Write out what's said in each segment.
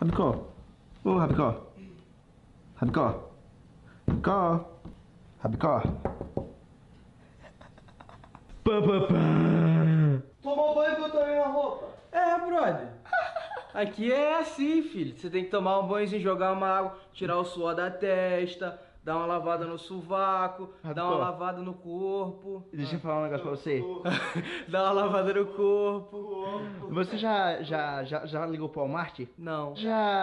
Rabicó. Ô, Rabicó. Rabicó. Rabicó. Rabicó. Tomou banho e botou aí na roupa? É, brother. Aqui é assim, filho. Você tem que tomar um banhozinho, jogar uma água, tirar o suor da testa, dar uma lavada no sovaco, dar uma lavada no corpo. Deixa eu falar um negócio pra você. Dar uma lavada no corpo. Você já ligou pro Walmart? Não.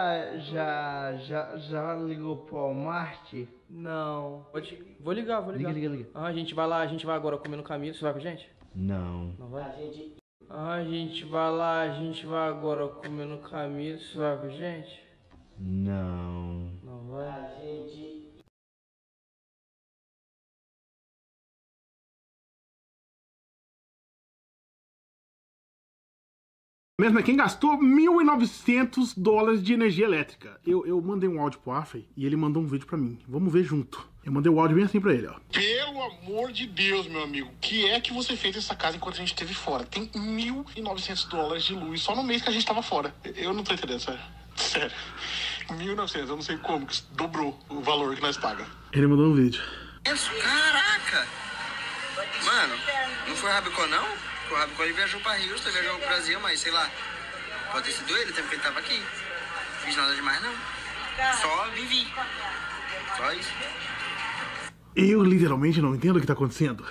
Já ligou pro Walmart? Não. Vou ligar. Liga. Ah, a gente vai lá, a gente vai agora comer no caminho. Você vai com a gente? Não. Não vai? A gente vai lá, a gente vai agora comer no caminho. Você vai com a gente? Não. Não vai? Mesmo é quem gastou $1.900 de energia elétrica. Eu mandei um áudio pro Afei e ele mandou um vídeo pra mim. Vamos ver junto. Eu mandei o áudio bem assim pra ele, ó. Pelo amor de Deus, meu amigo. O que é que você fez nessa casa enquanto a gente esteve fora? Tem $1.900 de luz só no mês que a gente tava fora. Eu não tô entendendo, sério. Sério. 1.900, eu não sei como, que dobrou o valor que nós pagamos. Ele mandou um vídeo. Caraca! Mano, não foi Rabicó não? O Rabicó ele viajou pra Houston, viajou pro Brasil, mas sei lá. Pode ter sido ele, o tempo que ele tava aqui. Fiz nada demais não. Só vivi. Só isso. Eu literalmente não entendo o que tá acontecendo.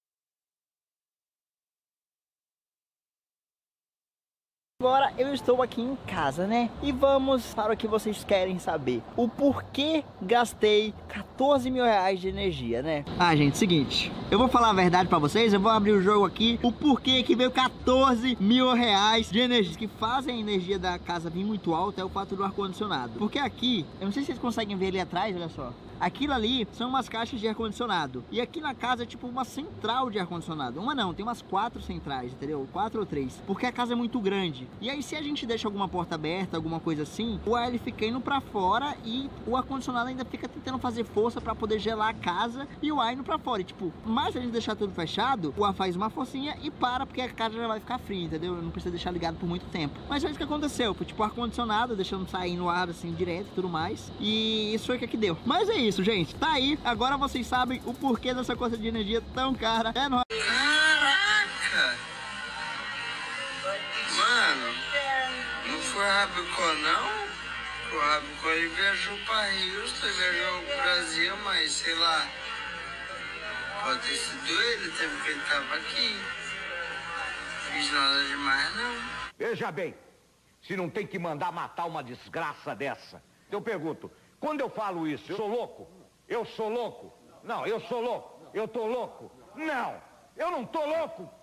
Agora eu estou aqui em casa, né? E vamos para o que vocês querem saber. O porquê gastei 14 mil reais de energia, né? Ah, gente, seguinte. Eu vou falar a verdade pra vocês. Eu vou abrir o jogo aqui. O porquê que veio 14 mil reais de energia. Que fazem a energia da casa vir muito alta é o fato do ar-condicionado. Porque aqui, eu não sei se vocês conseguem ver ali atrás, olha só. Aquilo ali são umas caixas de ar-condicionado. E aqui na casa é tipo uma central de ar-condicionado. Uma não, tem umas 4 centrais, entendeu? 4 ou 3. Porque a casa é muito grande. E aí se a gente deixa alguma porta aberta, alguma coisa assim, o ar ele fica indo pra fora e o ar-condicionado ainda fica tentando fazer força pra poder gelar a casa e o ar indo pra fora. E tipo, mas se a gente deixar tudo fechado, o ar faz uma forcinha e para, porque a casa já vai ficar fria, entendeu? Não precisa deixar ligado por muito tempo. Mas foi isso que aconteceu. Foi tipo ar-condicionado, deixando sair no ar assim direto e tudo mais. E isso foi o que deu. Mas é isso, gente. Tá aí. Agora vocês sabem o porquê dessa conta de energia tão cara. É nóis. Caraca! Mano, não foi Rabicó não? O Rabicó ele viajou pra Houston, viajou pro Brasil, mas sei lá. Pode ter sido ele, o tempo que ele tava aqui. Fiz nada demais não. Veja bem, se não tem que mandar matar uma desgraça dessa. Eu pergunto, quando eu falo isso, eu sou louco? Eu sou louco? Não, eu sou louco. Eu tô louco? Não, eu não tô louco.